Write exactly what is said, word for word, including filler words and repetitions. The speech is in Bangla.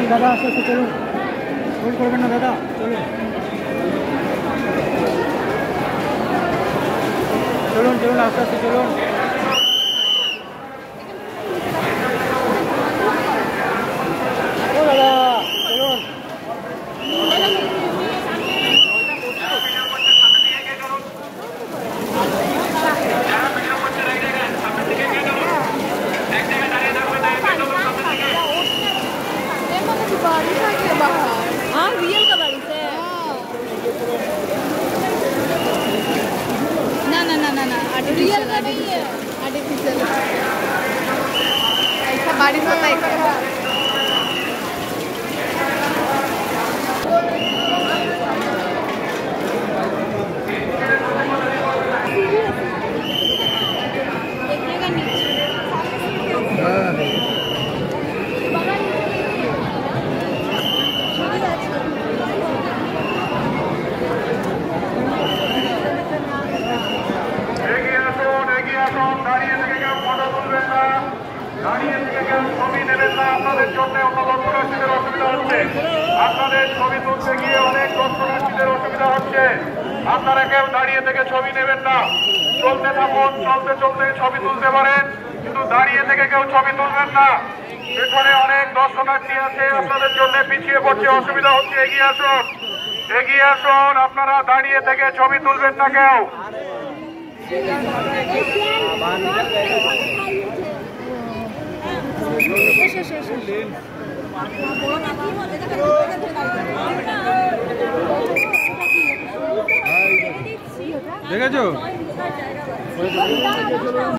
দাদা আস্তে আস্তে চলুন, হোল্ড করবেন না দাদা, চলুন চলুন চলুন আস্তে আস্তে চলুন। ও দাদা চলুন। हाँ रियल का बारिश है। ना ना ना ना ना रियल का नहीं है, आर्टिफिशियल ऐसा बारिश होता है। আপনাদের ছবি তুলতে গিয়ে অনেক দর্শনার্থীদের অসুবিধা হচ্ছে, আপনারা কেউ দাঁড়িয়ে থেকে ছবি নেবেন না। চলতে থাকুন, চলতে চলতে ছবি তুলতে পারেন, কিন্তু দাঁড়িয়ে থেকে কেউ ছবি তুলবেন না। এখানে অনেক দর্শনার্থী আছে, আপনাদের জন্য পিছিয়ে পড়ছে, অসুবিধা হচ্ছে। এগিয়ে আসুন, এগিয়ে আসুন, আপনারা দাঁড়িয়ে থেকে ছবি তুলবেন না কেউ। দেখেছো?